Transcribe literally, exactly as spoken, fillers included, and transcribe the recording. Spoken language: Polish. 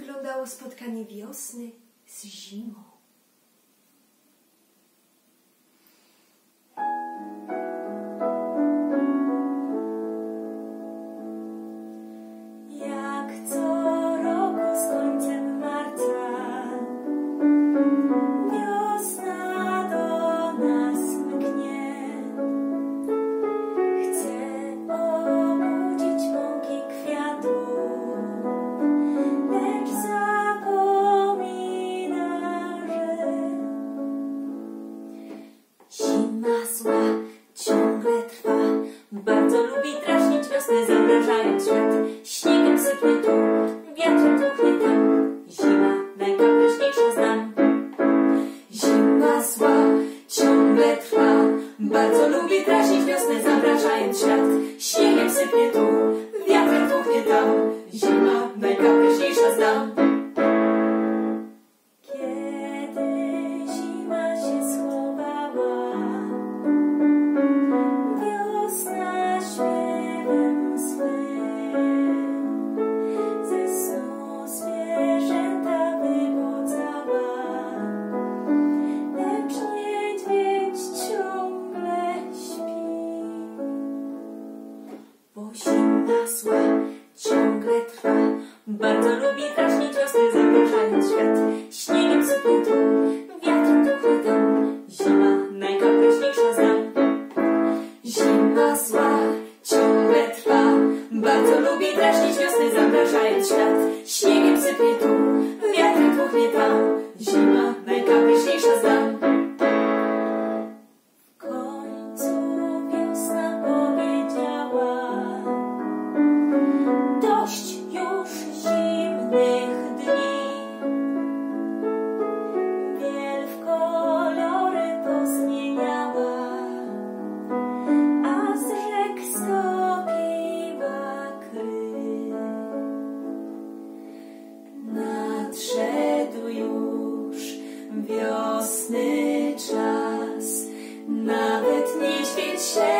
wyglądało spotkanie wiosny z zimą. Jak co roku z końcem marca wiosna do nas mknie. Chce obudzić mąki kwiatów, lecz zapomina, że zima zła ciągle trwa. Bardzo lubi drażnić wiosnę, zamrażając świat. Śniegiem sypnie tu, wiatrem dmuchnie tam. Zima najkapryśniejsza znam. Zima zła ciągle trwa. Bardzo lubi drażnić wiosnę, zamrażając świat. Śniegiem sypnie tu, wiatrem dmuchnie tam. Zima najkapryśniejsza znam. Kiedy zima się schowała, wiosna śpiewem swym ze snu zwierzęta wybudzała, lecz niedźwiedź ciągle śpi. Bo zima zła ciągle trwa. Bardzo lubi drażnić wiosnę, zamrażając świat. Śniegiem sypnie tu, wiatrem dmuchnie tam. Zima najkapryśniejsza znam. Zima zła ciągle trwa. Bardzo lubi drażnić wiosnę, zamrażając świat. Śniegiem sypnie tu, wiatrem dmuchnie tam. Zima najkapryśniejsza znam. W końcu wiosna powiedziała: dość już zimnych dni. Biel w kolory pozmieniała, a z rzek stopiła kryj. Nadszedł już wiosny czas, nawet niedźwiedź się